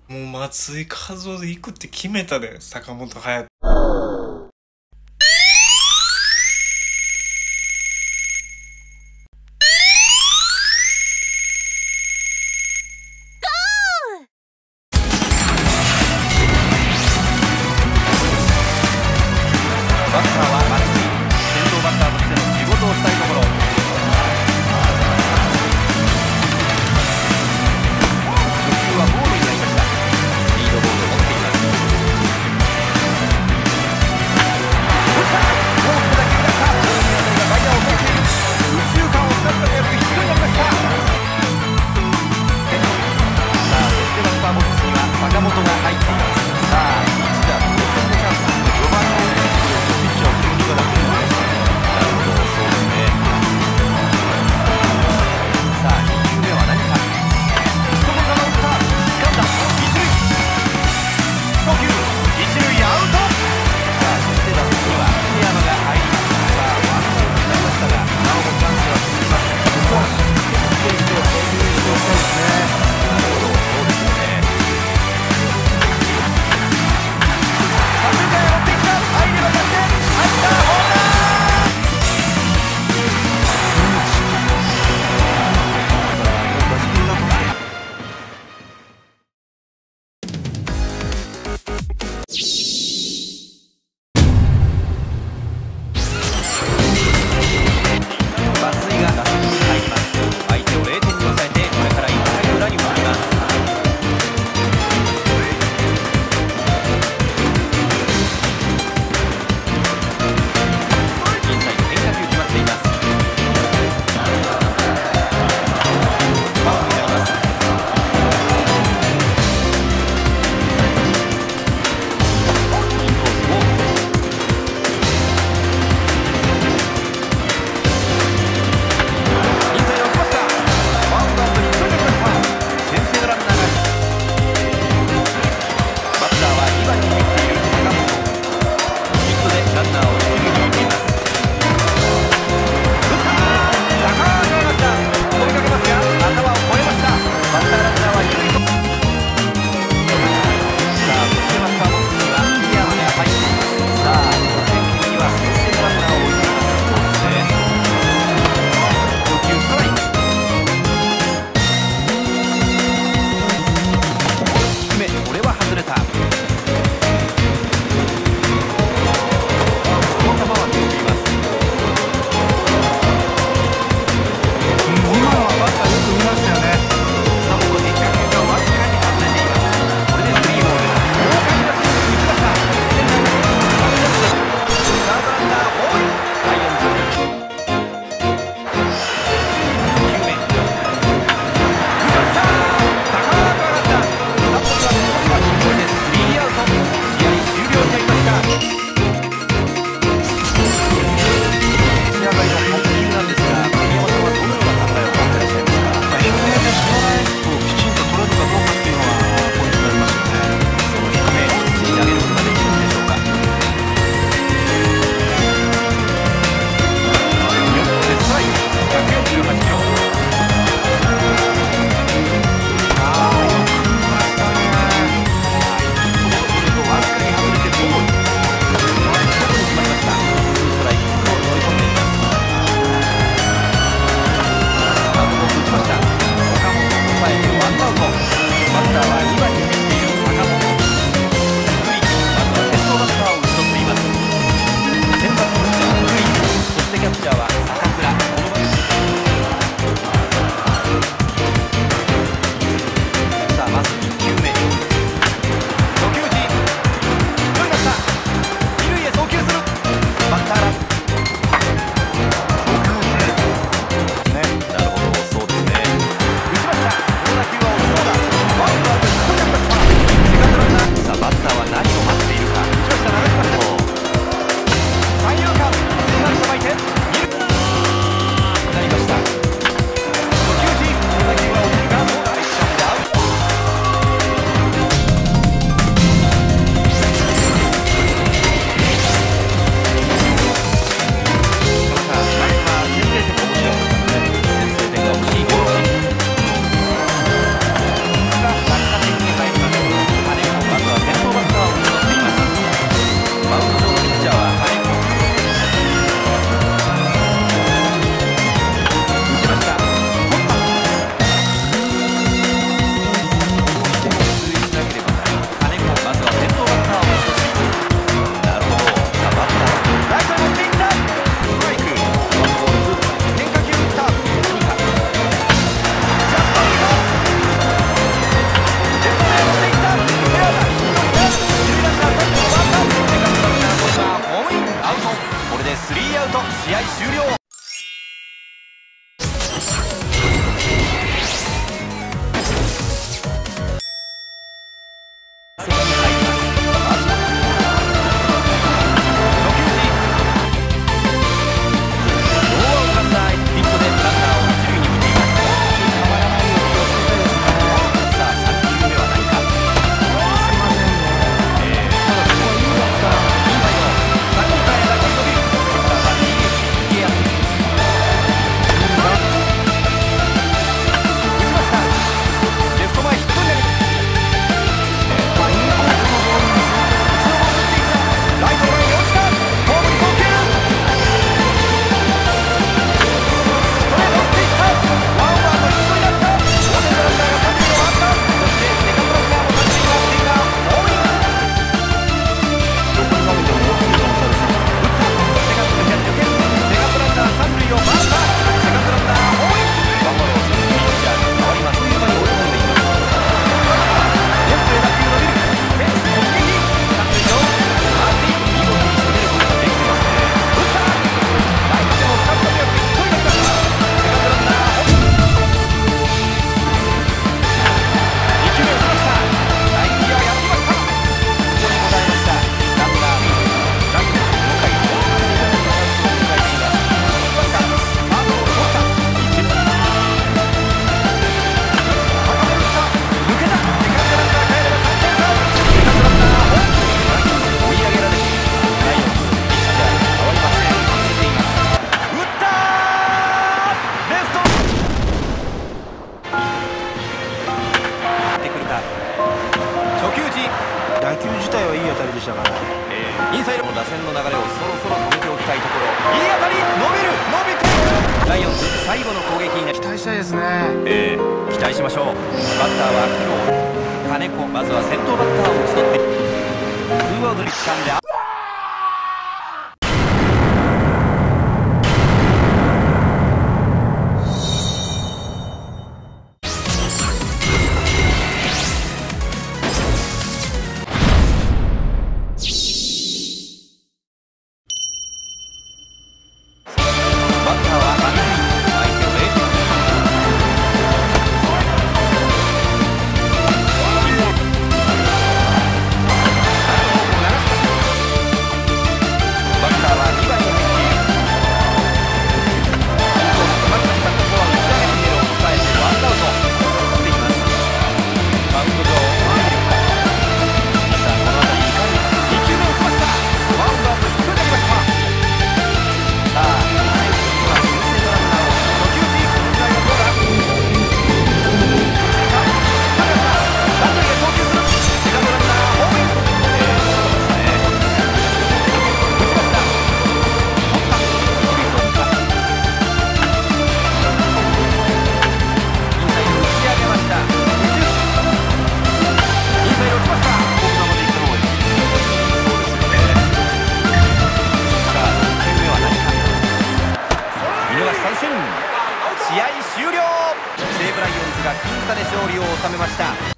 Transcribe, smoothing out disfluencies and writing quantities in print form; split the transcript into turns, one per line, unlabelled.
もう松井稼頭で行くって決めたで、坂本勇人。
バッターは松井、先頭バッターとしての仕事をしたいところ。初球はボールになりました。リードボールを持っています。打った大きな打球だった。大宮が外野を通っている。右中間を使ったというヒットになりました。さあ、そしてバッターボックスには坂本が入っています。さあ、一打同点のチャンス。4番のピッチャーを急にがなくて、なるほど、そうですね。さあ、2球目は何か。その球を打った。掴んだ。一塁。送球。一塁アウト。さあ、そして打席には秋山が入ります。さあ、ワンアウトになりましたが、なおもチャンスは続きます。ここは決定してそうですね。なるほど、そうですよね。三塁間へ持っていった。入れば逆転。入った。ホームラン。松井が打席に入ります。相手を0点に抑えて、これから1回の裏に回ります。インサイド変化球決まっています。ファウルになります。インコースをインサイドを来ました。ワンアウトに取りました。先制のランナーがバッターは2番に入っている坂本。ヒットでランナーを一塁に置いています。打ったー。高く上がった。追いかけますが頭を越えました。バッターランナーは二塁と。さあ、そしてバッターボックスには秋山が入っています。さあ、得点圏には先制のランナーを置いています。そうですね。初球ストライク。低め、これは外れた。この球は飛んでいます。今のはバッターよく見ましたよね。久本変化球がわずかに外れています。これでスリーボール。豪快なスイングに来ました。サードランナーホームイン。ライオンズ2球目。打ちました。高く上がった。スタンドには残りはこれでスリ
打球自体はいい当たりでしたから。
インサイドの打線の流れをそろそろ止めておきたいところ。いい当たり、伸びていく。ライオンズ最後の攻撃に
期待したいですね。
期待しましょう。バッターは今日金子。まずは先頭バッターを打ち取ってツーアウトに掴んで試合終了。西武ライオンズが僅差で勝利を収めました。